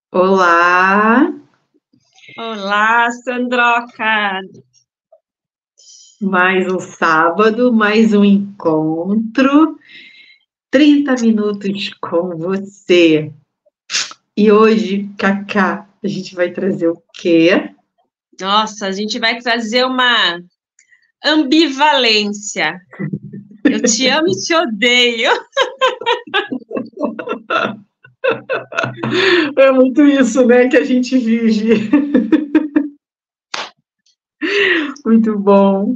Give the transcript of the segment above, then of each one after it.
Olá, Olá, Sandroca! mais um sábado, mais um encontro, 30 minutos com você. E hoje, Cacá, a gente vai trazer o quê? Nossa, a gente vai trazer uma ambivalência. Eu te amo e te odeio. É muito isso, né, que a gente vive. Muito bom.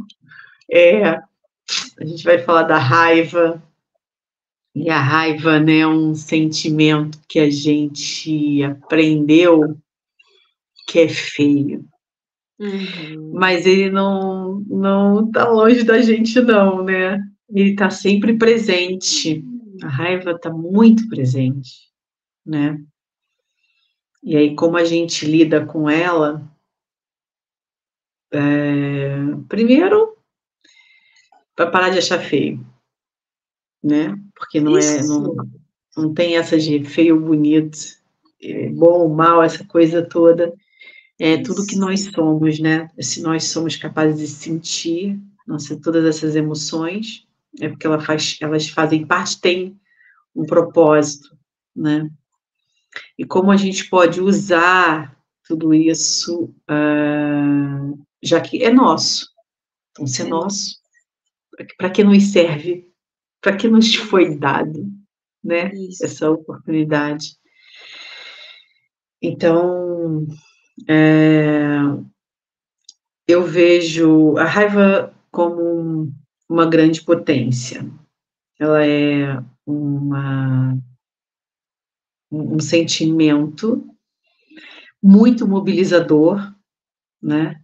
A gente vai falar da raiva. E a raiva, né, é um sentimento que a gente aprendeu que é feio. Uhum. Mas ele não tá longe da gente não, né. Ele tá sempre presente. A raiva tá muito presente, né. E aí como a gente lida com ela, primeiro, para parar de achar feio, né, porque não Isso. não tem essa de feio ou bonito, bom ou mal, essa coisa toda. É tudo que nós Isso. somos, né. Se nós somos capazes de sentir, nossa, todas essas emoções, é porque elas fazem parte, têm um propósito, né? E como a gente pode usar tudo isso, já que é nosso. Então, se é É nosso, para que nos serve? Para que nos foi isso. dado, né? Isso. Essa oportunidade. Então, eu vejo a raiva como uma grande potência. Ela é uma, um sentimento muito mobilizador, né?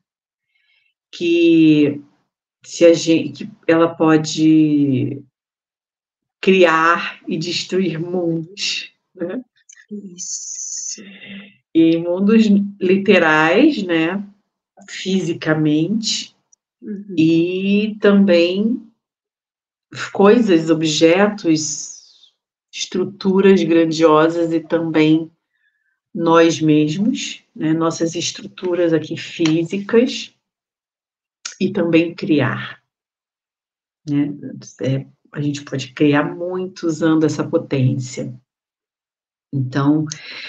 Que se a gente, que ela pode criar e destruir mundos, né? Isso. E mundos literais, né? Fisicamente, Uhum. e também coisas, objetos, estruturas grandiosas e também nós mesmos, né? Nossas estruturas aqui físicas e também criar, né? A gente pode criar muito usando essa potência. Então,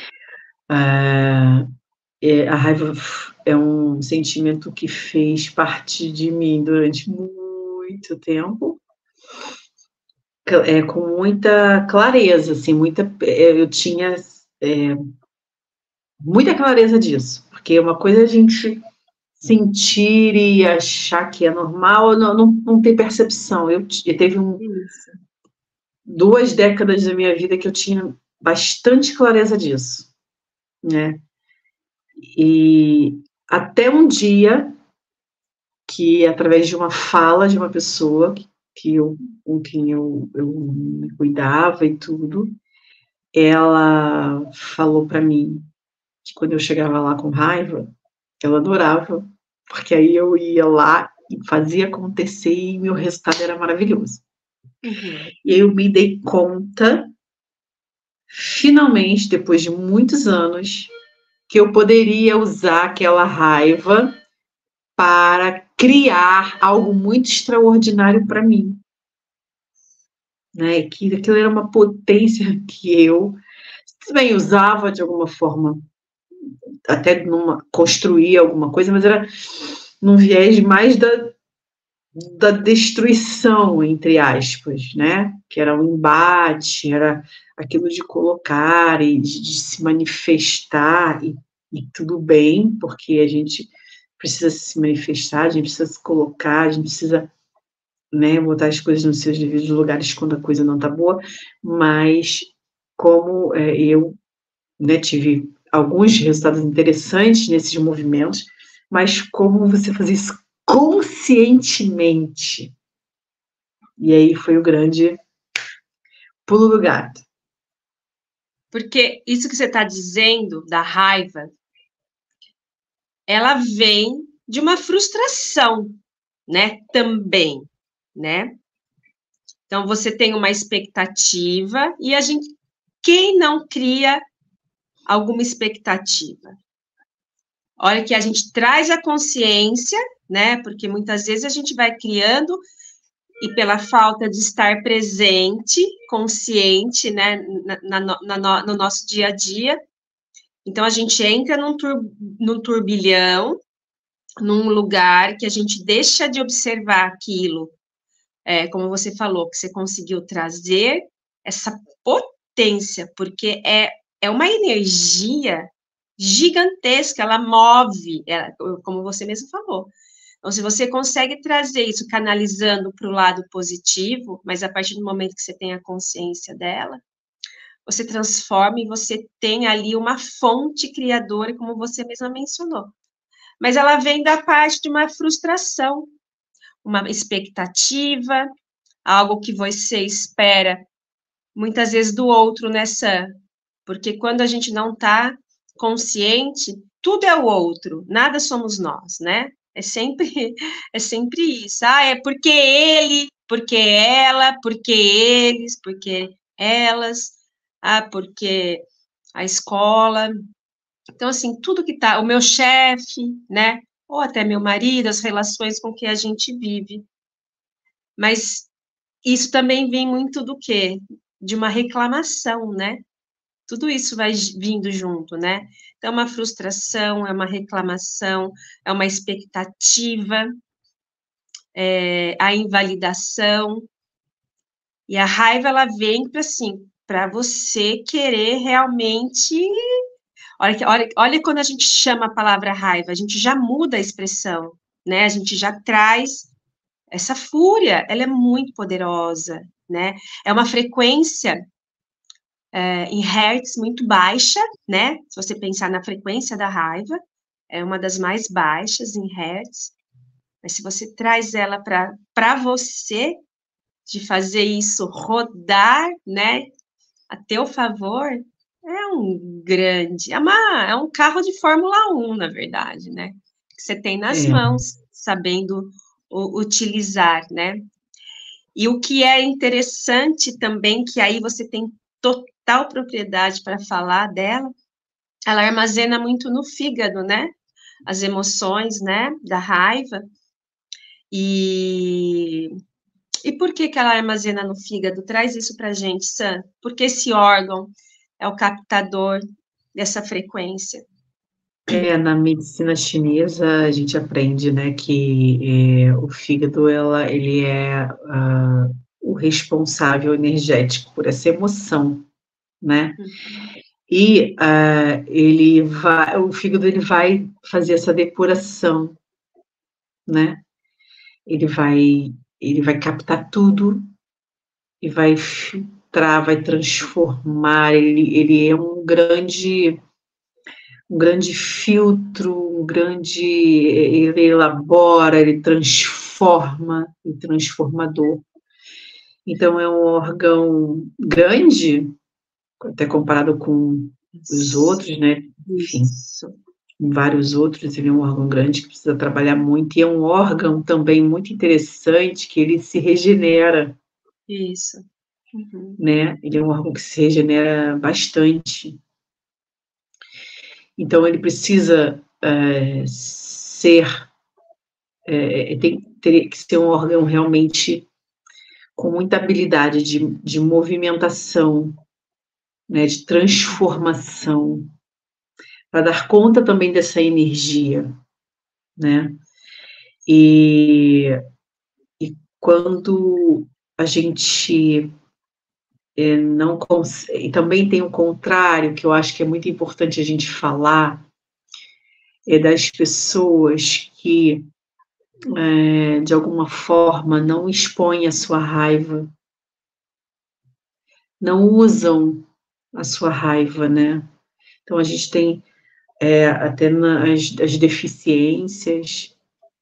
a raiva é um sentimento que fez parte de mim durante muito tempo, com muita clareza, assim, eu tinha muita clareza disso, porque uma coisa é a gente sentir e achar que é normal, não ter percepção. Teve Isso. 2 décadas da minha vida que eu tinha bastante clareza disso, né? E até um dia que, através de uma fala de uma pessoa com quem eu me cuidava e tudo, ela falou para mim que quando eu chegava lá com raiva, ela adorava, porque aí eu ia lá e fazia acontecer e meu resultado era maravilhoso. Uhum. E aí eu me dei conta, finalmente, depois de muitos anos, que eu poderia usar aquela raiva para criar algo muito extraordinário para mim, né? Que aquilo era uma potência que eu também usava de alguma forma, até numa construir alguma coisa, mas era num viés mais da destruição, entre aspas, né? Que era o embate, era aquilo de colocar e de se manifestar e tudo bem, porque a gente precisa se manifestar, a gente precisa se colocar, a gente precisa, né, botar as coisas nos seus devidos lugares quando a coisa não está boa, mas como eu, né, tive alguns resultados interessantes nesses movimentos, mas como você fazer isso conscientemente? E aí foi o grande pulo do gato. Porque isso que você está dizendo, da raiva, ela vem de uma frustração, né? Também, né? Então, você tem uma expectativa e quem não cria alguma expectativa. A hora que a gente traz a consciência, né? Porque muitas vezes a gente vai criando e pela falta de estar presente, consciente, né, no nosso dia a dia. Então, a gente entra num turbilhão, num lugar que a gente deixa de observar aquilo, como você falou, que você conseguiu trazer essa potência, porque é uma energia gigantesca, ela move, como você mesmo falou. Então, se você consegue trazer isso canalizando para o lado positivo, mas a partir do momento que você tem a consciência dela, você transforma e você tem ali uma fonte criadora, como você mesma mencionou. Mas ela vem da parte de uma frustração, uma expectativa, algo que você espera, muitas vezes do outro, né, Sam? Porque quando a gente não está consciente, tudo é o outro, nada somos nós, né? É sempre isso. Ah, é porque ele, porque ela, porque eles, porque elas, porque a escola. Então, assim, tudo que tá, o meu chefe, né? Ou até meu marido, as relações com que a gente vive. Mas isso também vem muito do quê? De uma reclamação, né? Tudo isso vai vindo junto, né? Então, é uma frustração, é uma reclamação, é uma expectativa, a invalidação. E a raiva, ela vem para assim, para você querer realmente. Olha quando a gente chama a palavra raiva, a gente já muda a expressão, né? A gente já traz essa fúria, ela é muito poderosa, né? É uma frequência em hertz muito baixa, né? Se você pensar na frequência da raiva, é uma das mais baixas em hertz. Mas se você traz ela para você, de fazer isso rodar, né? A teu favor, é um carro de Fórmula 1, na verdade, né? Que você tem nas mãos, sabendo utilizar, né? E o que é interessante também, que aí você tem total propriedade para falar dela, ela armazena muito no fígado, né? As emoções, né? Da raiva. E por que ela armazena no fígado? Traz isso para a gente, Sam. Porque esse órgão é o captador dessa frequência. Na medicina chinesa, a gente aprende, né, que o fígado, ele é o responsável energético por essa emoção, né? E o fígado, ele vai fazer essa depuração, né? Ele vai captar tudo e vai filtrar, vai transformar. Ele é um grande filtro, ele elabora, ele transforma, o transformador. Então, é um órgão grande, até comparado com os outros, né? Enfim, vários outros, ele é um órgão grande que precisa trabalhar muito, e é um órgão também muito interessante, que ele se regenera. Isso. Uhum. Né? Ele é um órgão que se regenera bastante. Então, ele precisa teria que ser um órgão realmente com muita habilidade de movimentação, né, de transformação, para dar conta também dessa energia, né? E quando a gente não consegue, e também tem o contrário, que eu acho que é muito importante a gente falar, das pessoas que, de alguma forma, não expõem a sua raiva, não usam a sua raiva, né? Então, a gente tem até as deficiências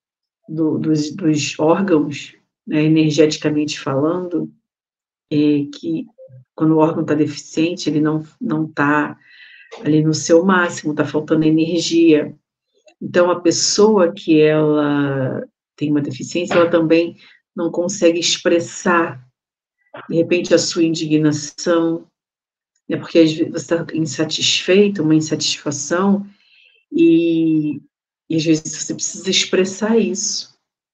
dos órgãos, né, energeticamente falando, que quando o órgão está deficiente, ele não está ali no seu máximo, está faltando energia. Então, a pessoa que ela tem uma deficiência, ela também não consegue expressar, de repente, a sua indignação, né? Porque às vezes você está insatisfeito, uma insatisfação, e às vezes você precisa expressar isso.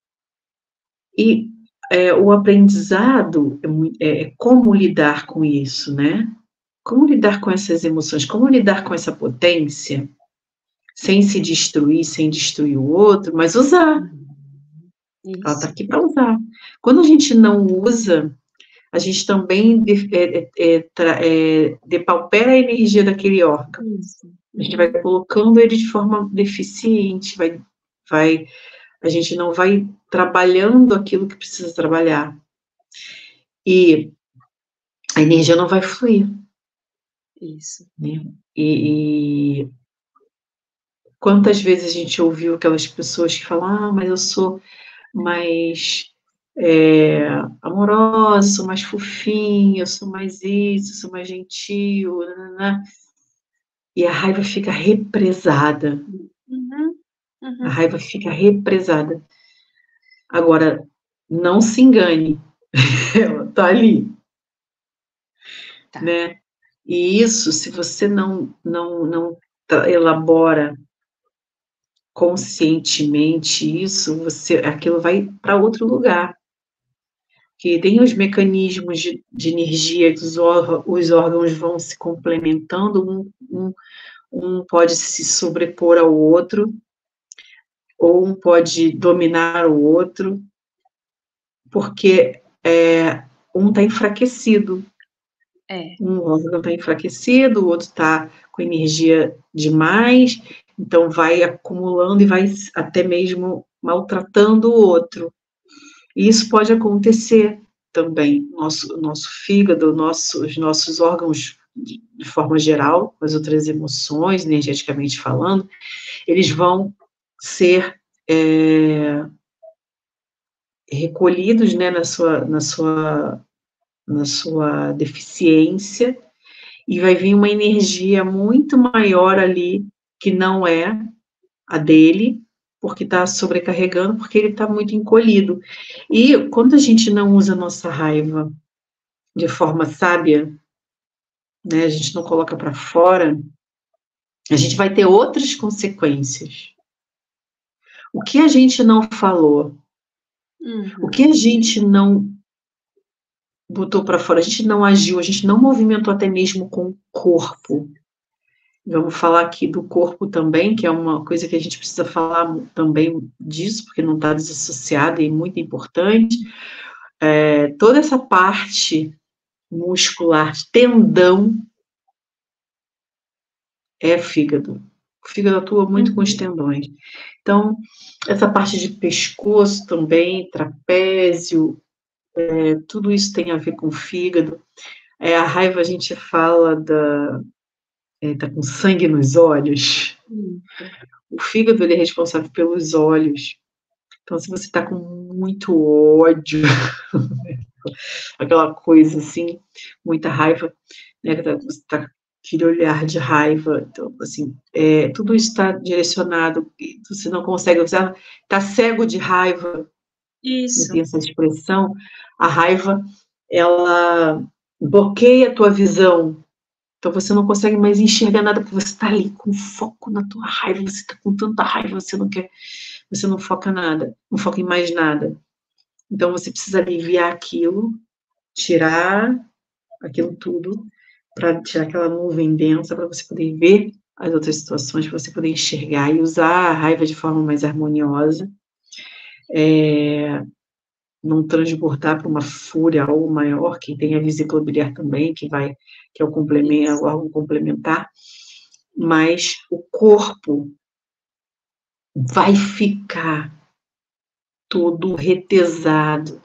E o aprendizado é como lidar com isso, né? Como lidar com essas emoções, como lidar com essa potência, sem se destruir, sem destruir o outro, mas usar. Ela está aqui para usar. Quando a gente não usa, a gente também depaupera a energia daquele órgão. A gente vai colocando ele de forma deficiente, a gente não vai trabalhando aquilo que precisa trabalhar. E a energia não vai fluir. Isso. Né? E quantas vezes a gente ouviu aquelas pessoas que falam, mas eu sou mais amorosa, sou mais fofinha, eu sou mais isso, eu sou mais gentil, né? E a raiva fica represada. A raiva fica represada. Agora, não se engane, ela está ali. Tá. Né? E isso, se você não elabora conscientemente isso, aquilo vai para outro lugar. Que tem os mecanismos de energia, que os órgãos vão se complementando, um pode se sobrepor ao outro, ou um pode dominar o outro, porque um está enfraquecido. Um órgão está enfraquecido, o outro está com energia demais, então vai acumulando e vai até mesmo maltratando o outro. E isso pode acontecer também. Nosso fígado, os nossos órgãos, de forma geral, as outras emoções, energeticamente falando, eles vão ser recolhidos, né, na sua deficiência, e vai vir uma energia muito maior ali, que não é a dele, porque está sobrecarregando, porque ele está muito encolhido. E quando a gente não usa a nossa raiva de forma sábia, né, a gente não coloca para fora, a gente vai ter outras consequências. O que a gente não falou, o que a gente não botou para fora, a gente não agiu, a gente não movimentou até mesmo com o corpo. Vamos falar aqui do corpo também, que é uma coisa que a gente precisa falar também disso, porque não está desassociado e muito importante. Toda essa parte muscular, tendão, é fígado. O fígado atua muito com os tendões. Então, essa parte de pescoço também, trapézio, tudo isso tem a ver com o fígado. A raiva, a gente fala tá com sangue nos olhos. O fígado, ele é responsável pelos olhos. Então, se você está com muito ódio, aquela coisa assim, muita raiva, né, você está com aquele olhar de raiva, então, assim, tudo isso está direcionado, você não consegue, você está cego de raiva. Isso. Tem essa expressão, a raiva, ela bloqueia a tua visão. Então, você não consegue mais enxergar nada, porque você está ali com foco na tua raiva, você está com tanta raiva, você não foca nada, não foca em mais nada. Então, você precisa aliviar aquilo, tirar aquilo tudo, para tirar aquela nuvem densa, para você poder ver as outras situações, para você poder enxergar e usar a raiva de forma mais harmoniosa, não transbordar para uma fúria algo maior, que tem a vesícula biliar também, que é o órgão complementar, mas o corpo vai ficar todo retesado,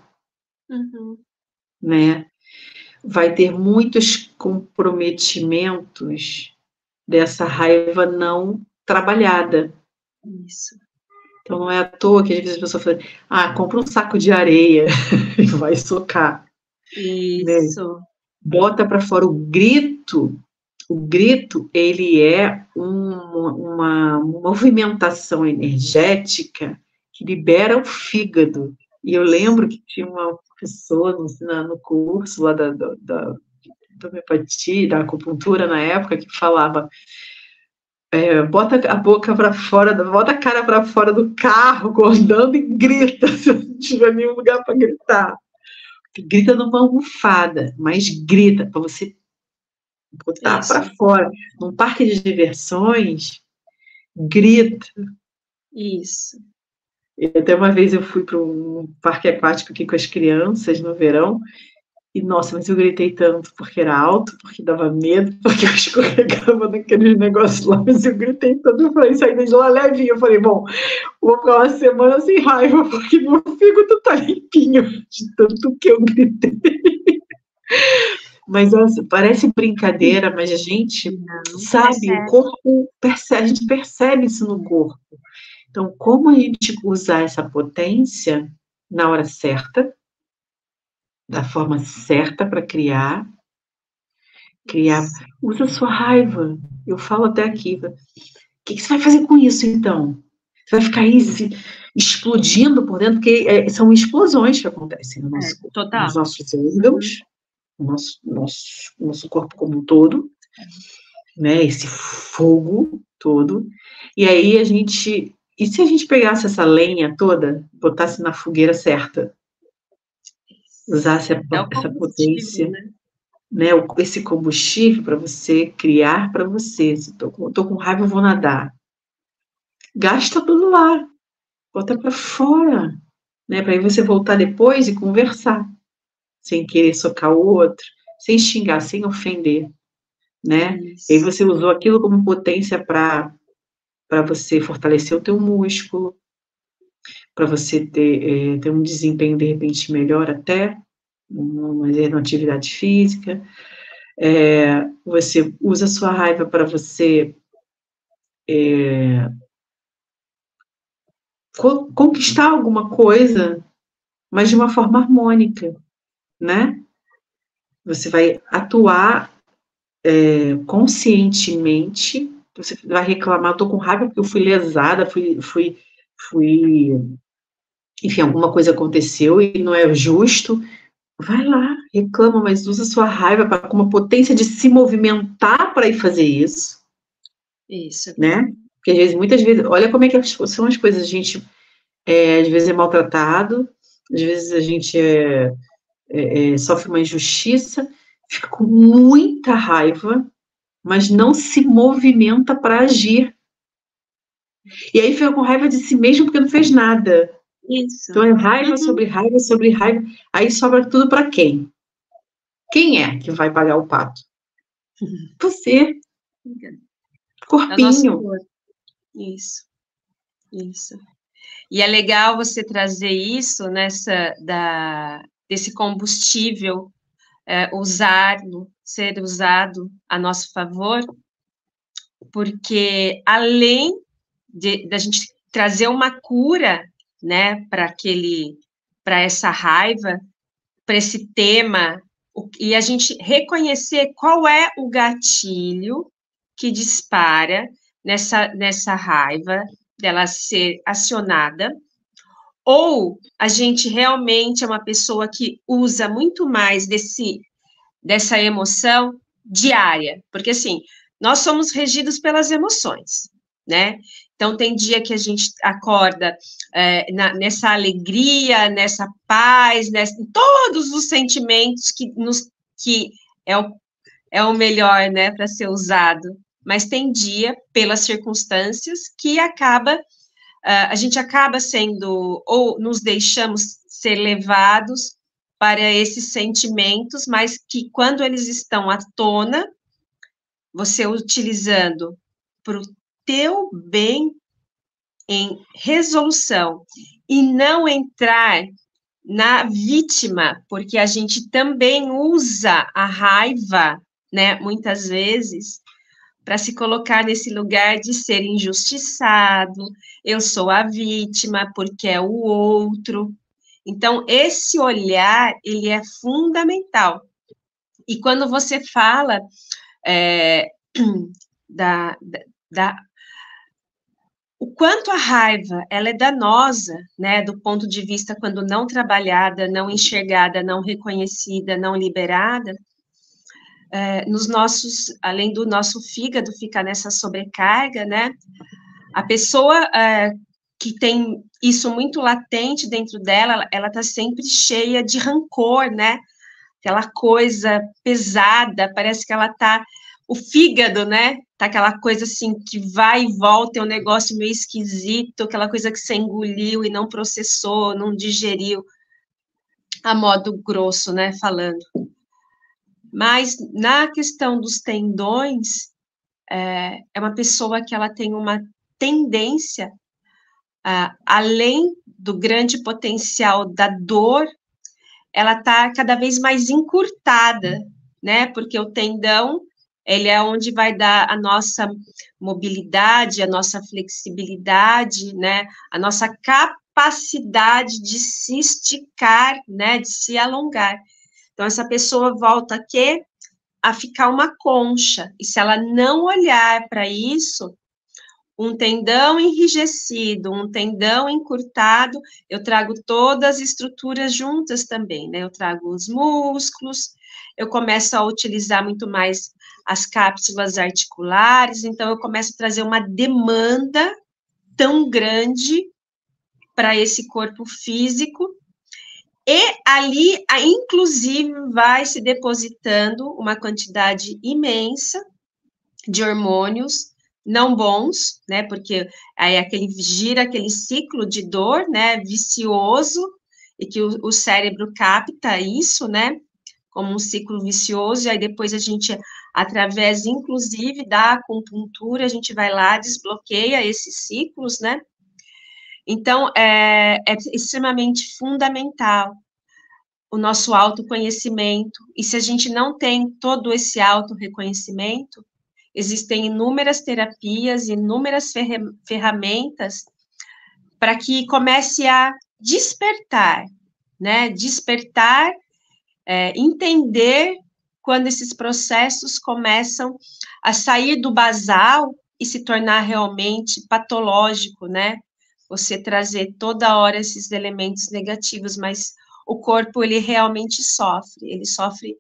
né? Vai ter muitos comprometimentos dessa raiva não trabalhada. Isso. Então, não é à toa que às vezes a pessoa fala, compra um saco de areia e vai socar. Isso. Né? Bota para fora o grito, ele é uma movimentação energética que libera o fígado. E eu lembro que tinha uma pessoa no curso lá homeopatia, da acupuntura na época, que falava, bota a boca para fora, bota a cara para fora do carro, andando e grita, se não tiver nenhum lugar para gritar. Grita numa almofada, mas grita, para você botar para fora. Num parque de diversões, grita. Isso. E até uma vez eu fui para um parque aquático aqui com as crianças no verão, e nossa, mas eu gritei tanto, porque era alto, porque dava medo, porque eu escorregava naqueles negócios lá, mas eu gritei tanto, eu falei, saí de lá levinho, eu falei, bom, vou ficar uma semana sem raiva, porque meu fígado tá limpinho, de tanto que eu gritei. Mas nossa, parece brincadeira, mas a gente sabe, o corpo percebe, a gente percebe isso no corpo. Então, como a gente usar essa potência na hora certa, da forma certa para criar, usa a sua raiva. Eu falo até aqui, o que você vai fazer com isso, então? Você vai ficar aí se explodindo por dentro, porque são explosões que acontecem no nosso corpo, nos nossos órgãos, no nosso corpo como um todo, né? Esse fogo todo. E aí e se a gente pegasse essa lenha toda, botasse na fogueira certa, usasse essa potência, né, esse combustível para você criar para você. Se tô com raiva, eu vou nadar. Gasta tudo lá, bota para fora, né, para aí você voltar depois e conversar, sem querer socar o outro, sem xingar, sem ofender, né? E aí você usou aquilo como potência para você fortalecer o teu músculo, para você ter um desempenho, de repente, melhor até, uma atividade física. Você usa a sua raiva para você conquistar alguma coisa, mas de uma forma harmônica, né? Você vai atuar conscientemente, você vai reclamar, estou com raiva porque eu fui lesada, enfim, alguma coisa aconteceu e não é justo. Vai lá, reclama, mas usa sua raiva com uma potência de se movimentar para ir fazer isso. Isso. Né? Porque muitas vezes, olha como é que são as coisas, a gente às vezes é maltratado, às vezes a gente sofre uma injustiça, fica com muita raiva, mas não se movimenta para agir. E aí fica com raiva de si mesmo porque não fez nada. Isso. Então é raiva sobre raiva sobre raiva, aí sobra tudo para quem? Quem é que vai pagar o pato? Você. Corpinho. Isso. E é legal você trazer isso desse combustível ser usado a nosso favor, porque além da gente trazer uma cura, né, para essa raiva, para esse tema, e a gente reconhecer qual é o gatilho que dispara nessa raiva dela ser acionada, ou a gente realmente é uma pessoa que usa muito mais dessa emoção diária, porque assim, nós somos regidos pelas emoções, né? Então, tem dia que a gente acorda nessa alegria, nessa paz, em todos os sentimentos que é o melhor, né, para ser usado. Mas tem dia, pelas circunstâncias, que a gente acaba sendo, ou nos deixamos ser levados para esses sentimentos, mas que quando eles estão à tona, você utilizando para o teu bem em resolução e não entrar na vítima, porque a gente também usa a raiva, né, muitas vezes, para se colocar nesse lugar de ser injustiçado, eu sou a vítima porque é o outro. Então, esse olhar, ele é fundamental. E quando você fala o quanto a raiva ela é danosa, né, do ponto de vista quando não trabalhada, não enxergada, não reconhecida, não liberada, nos nossos, além do nosso fígado ficar nessa sobrecarga, né? A pessoa que tem isso muito latente dentro dela, ela está sempre cheia de rancor, né? Aquela coisa pesada, parece que ela tá, o fígado, né? Tá aquela coisa assim que vai e volta, é um negócio meio esquisito, aquela coisa que você engoliu e não processou, não digeriu, a modo grosso, né? Falando. Mas na questão dos tendões, é uma pessoa que ela tem uma tendência, além do grande potencial da dor, ela está cada vez mais encurtada, né? Porque o tendão, ele é onde vai dar a nossa mobilidade, a nossa flexibilidade, né? A nossa capacidade de se esticar, né? De se alongar. Então, essa pessoa volta aqui a ficar uma concha. E se ela não olhar para isso, um tendão enrijecido, um tendão encurtado, eu trago todas as estruturas juntas também, né? Eu trago os músculos, eu começo a utilizar muito mais as cápsulas articulares, então eu começo a trazer uma demanda tão grande para esse corpo físico, e ali, inclusive, vai se depositando uma quantidade imensa de hormônios não bons, né? Porque aí gira aquele ciclo de dor, né? Vicioso, e que o cérebro capta isso, né? Como um ciclo vicioso, e aí depois a gente, através, inclusive, da acupuntura, a gente vai lá, desbloqueia esses ciclos, né? Então, é extremamente fundamental o nosso autoconhecimento, e se a gente não tem todo esse autorreconhecimento, existem inúmeras terapias, inúmeras ferramentas para que comece a despertar, né? Despertar, entender quando esses processos começam a sair do basal e se tornar realmente patológico, né? Você trazer toda hora esses elementos negativos, mas o corpo, ele realmente sofre, ele sofre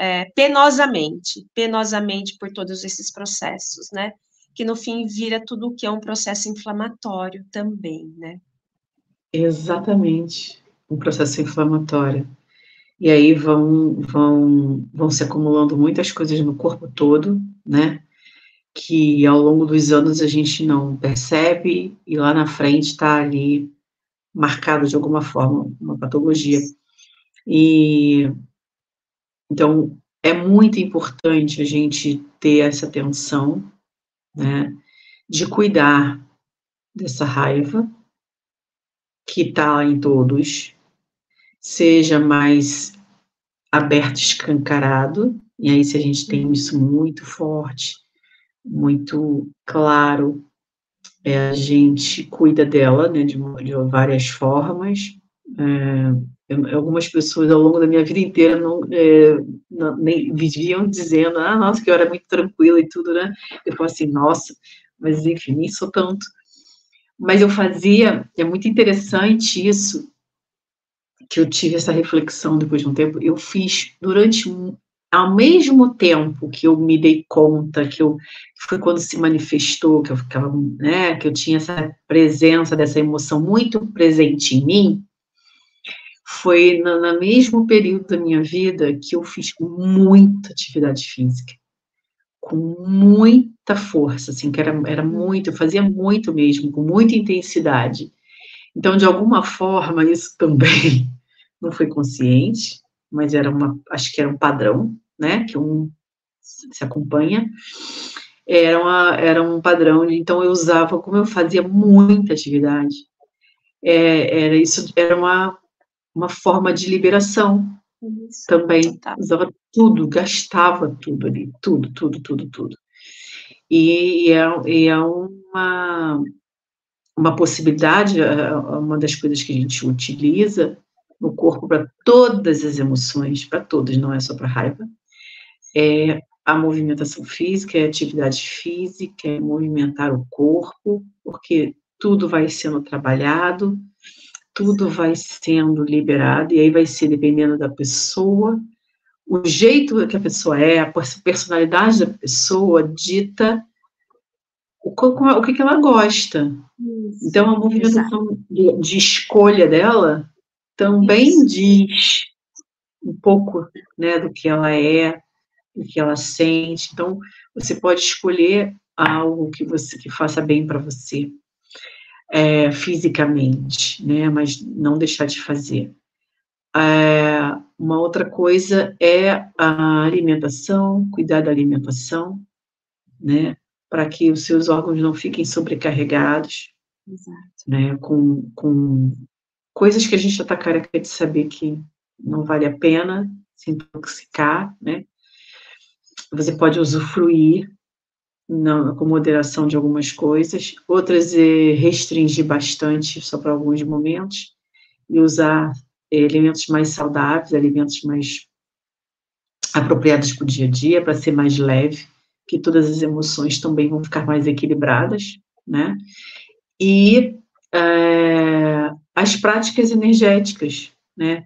penosamente por todos esses processos, né? Que no fim vira tudo o que é um processo inflamatório também, né? Exatamente, um processo inflamatório. E aí vão se acumulando muitas coisas no corpo todo, né? Que ao longo dos anos a gente não percebe e lá na frente está ali marcado de alguma forma, uma patologia. E então é muito importante a gente ter essa atenção, né? De cuidar dessa raiva que está em todos, seja mais aberto, escancarado, e aí se a gente tem isso muito forte, muito claro, a gente cuida dela, né, de várias formas. Algumas pessoas ao longo da minha vida inteira nem viviam dizendo, nossa, que eu era muito tranquila e tudo, né? Eu falo assim, nossa, mas enfim, nem sou tanto. Mas eu fazia, é muito interessante isso, que eu tive essa reflexão depois de um tempo, eu fiz ao mesmo tempo que eu me dei conta, que foi quando se manifestou, que eu ficava, né, que eu tinha essa presença dessa emoção muito presente em mim, foi no mesmo período da minha vida que eu fiz muita atividade física, com muita força, assim, que era muito, eu fazia muito mesmo, com muita intensidade. Então, de alguma forma, isso também não foi consciente, mas acho que era um padrão, né, que se acompanha, era um padrão, então eu usava, como eu fazia muita atividade, era uma forma de liberação também, usava tudo, gastava tudo ali, tudo. E é uma possibilidade, uma das coisas que a gente utiliza no corpo para todas as emoções, para todas, não é só para raiva, é a movimentação física, é a atividade física, é movimentar o corpo, porque tudo vai sendo trabalhado, tudo vai sendo liberado, e aí vai ser, dependendo da pessoa, o jeito que a pessoa é, a personalidade da pessoa dita o que ela gosta. Isso, então, a movimentação de escolha dela também diz um pouco, né, do que ela é, do que ela sente. Então, você pode escolher algo que faça bem para você, fisicamente, né, mas não deixar de fazer. Uma outra coisa é a alimentação, cuidar da alimentação, né, para que os seus órgãos não fiquem sobrecarregados, né, com coisas que a gente já está careca de saber que não vale a pena se intoxicar, né. Você pode usufruir com moderação de algumas coisas, outras restringir bastante só para alguns momentos, e usar alimentos mais saudáveis, alimentos mais apropriados para o dia a dia, para ser mais leve, que todas as emoções também vão ficar mais equilibradas, né? E as práticas energéticas, né?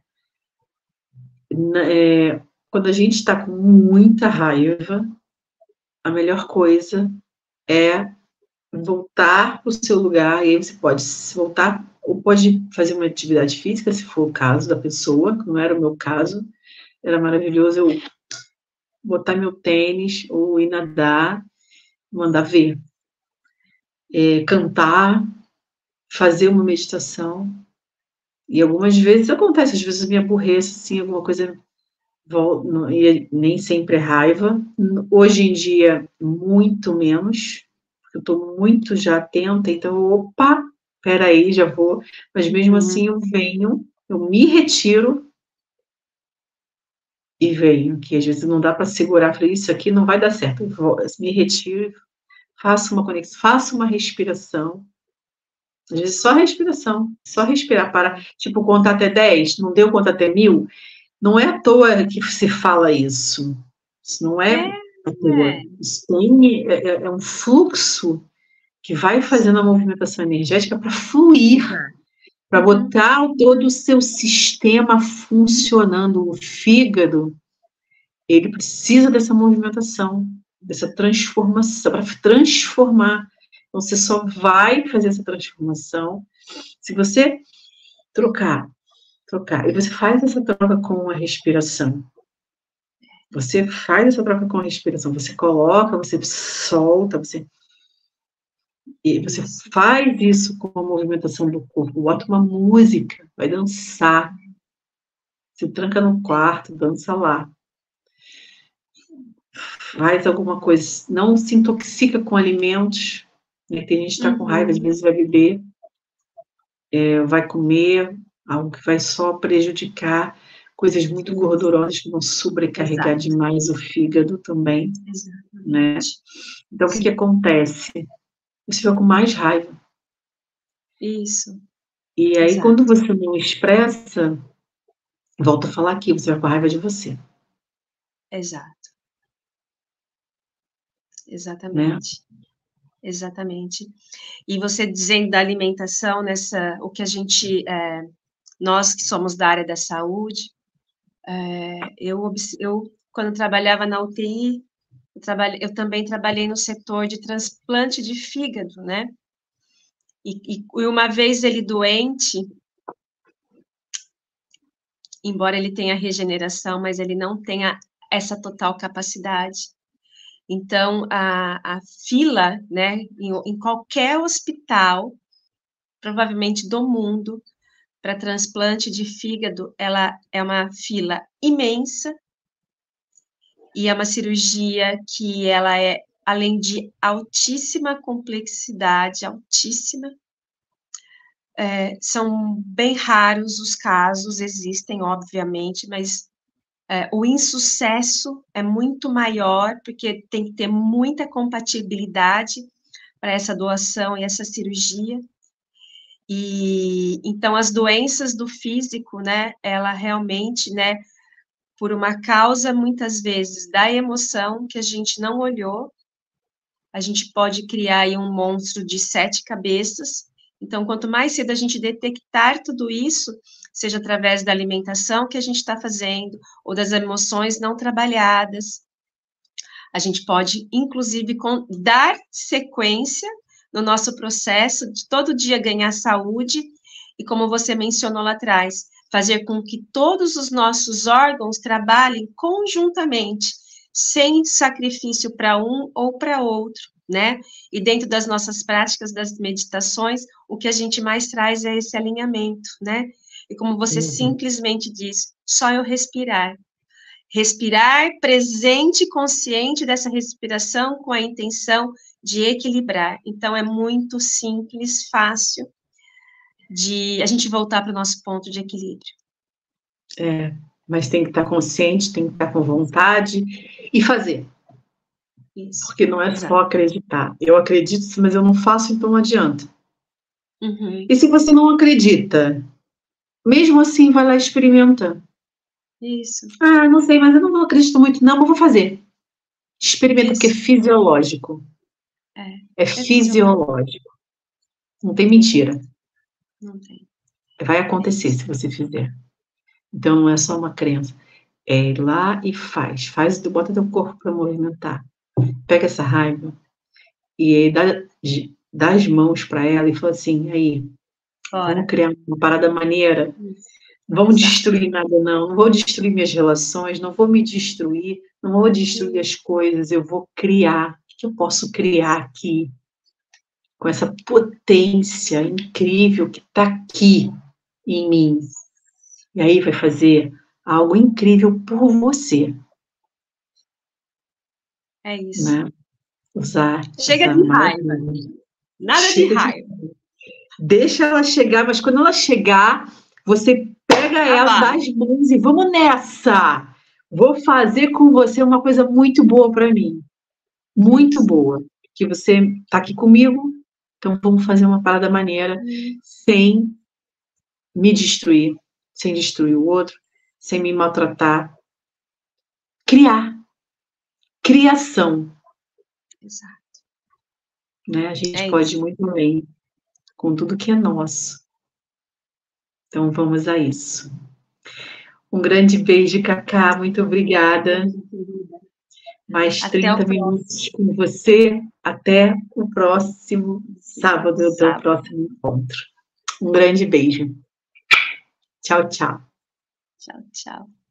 Quando a gente está com muita raiva, a melhor coisa é voltar para o seu lugar, e aí você pode voltar, ou pode fazer uma atividade física, se for o caso da pessoa, que não era o meu caso, era maravilhoso eu botar meu tênis, ou ir nadar, mandar ver, cantar, fazer uma meditação, e algumas vezes acontece, às vezes eu me aborreço, assim, alguma coisa, e nem sempre é raiva, hoje em dia, muito menos, eu estou muito já atenta, então, opa, peraí, já vou, mas mesmo assim eu venho, eu me retiro e venho, que às vezes não dá para segurar, falei, isso aqui não vai dar certo, eu me retiro, faço uma conexão, faço uma respiração, às vezes só respiração, só respirar, para, tipo, contar até 10, não deu conta até 1000, não é à toa que você fala isso não é à toa, isso é um fluxo que vai fazendo a movimentação energética para fluir, para botar todo o seu sistema funcionando, o fígado, ele precisa dessa movimentação, dessa transformação, para transformar. Então, você só vai fazer essa transformação se você trocar. E você faz essa troca com a respiração. Você faz essa troca com a respiração. Você coloca, você solta, e você faz isso com a movimentação do corpo. Bota uma música, vai dançar. Se tranca no quarto, dança lá. Faz alguma coisa. Não se intoxica com alimentos. Né? Tem gente que está com raiva, às vezes vai beber, vai comer algo que vai só prejudicar, coisas muito gordurosas que vão sobrecarregar demais o fígado também. Né? Então, o que acontece? Você fica com mais raiva. Isso. E aí, quando você não expressa, volto a falar aqui, você vai com raiva de você. Exato. Exatamente. Né? Exatamente. E você dizendo da alimentação, o que a gente, nós que somos da área da saúde, eu quando trabalhava na UTI, eu também trabalhei no setor de transplante de fígado, né? E uma vez ele doente, embora ele tenha regeneração, mas ele não tenha essa total capacidade. Então, a fila, né, em qualquer hospital, provavelmente do mundo, para transplante de fígado, ela é uma fila imensa, e é uma cirurgia que ela é, além de altíssima complexidade, altíssima, são bem raros os casos, existem, obviamente, mas o insucesso é muito maior, porque tem que ter muita compatibilidade para essa doação e essa cirurgia. E então as doenças do físico, né, ela realmente, né, por uma causa muitas vezes da emoção que a gente não olhou, a gente pode criar aí um monstro de 7 cabeças Então, quanto mais cedo a gente detectar tudo isso, seja através da alimentação que a gente está fazendo, ou das emoções não trabalhadas, a gente pode, inclusive, dar sequência no nosso processo de todo dia ganhar saúde, e como você mencionou lá atrás, fazer com que todos os nossos órgãos trabalhem conjuntamente, sem sacrifício para um ou para outro, né? E dentro das nossas práticas, das meditações, o que a gente mais traz é esse alinhamento, né? E como você simplesmente diz, só eu respirar. Respirar presente e consciente dessa respiração com a intenção de equilibrar. Então, é muito simples, fácil de a gente voltar para o nosso ponto de equilíbrio. Mas tem que estar consciente, tem que estar com vontade e fazer. Isso. Porque não é só acreditar. Eu acredito, mas eu não faço, então não adianta. E se você não acredita, mesmo assim, vai lá e experimenta. Isso. Ah, não sei, mas eu não acredito muito, não, mas vou fazer. Experimenta, porque é fisiológico. É fisiológico. Não tem mentira. Não tem. Vai acontecer se você fizer. Então, não é só uma crença. É ir lá e faz. Bota teu corpo para movimentar. Pega essa raiva e aí dá as mãos para ela e fala assim, aí, vamos criar uma parada maneira. Não vamos destruir nada, não. Não vou destruir minhas relações, não vou me destruir, não vou destruir as coisas, eu vou criar. O que eu posso criar aqui? Com essa potência incrível que está aqui em mim. E aí vai fazer algo incrível por você. É isso. Né? Usar. Chega de raiva. Nada de raiva. Deixa ela chegar, mas quando ela chegar, você pega ela das mãos e vamos nessa! Vou fazer com você uma coisa muito boa para mim. Muito boa. Que você está aqui comigo, então vamos fazer uma parada maneira, sem me destruir, sem destruir o outro, sem me maltratar. Criar. Criação. Exato. Né? A gente pode ir muito além com tudo que é nosso. Então vamos a isso. Um grande beijo, Cacá, muito obrigada. Mais 30 minutos com você. Até o próximo sábado, o próximo encontro. Um grande beijo. Tchau, tchau. Tchau, tchau.